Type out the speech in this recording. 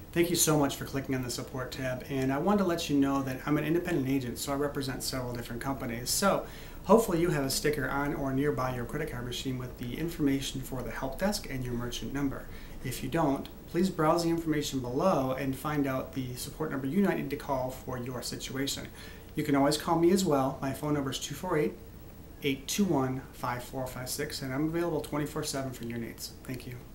Thank you so much for clicking on the support tab, and I wanted to let you know that I'm an independent agent, so I represent several different companies. So hopefully you have a sticker on or nearby your credit card machine with the information for the help desk and your merchant number. If you don't, please browse the information below and find out the support number you might need to call for your situation. You can always call me as well. My phone number is 248-821-5456, and I'm available 24/7 for your needs. Thank you.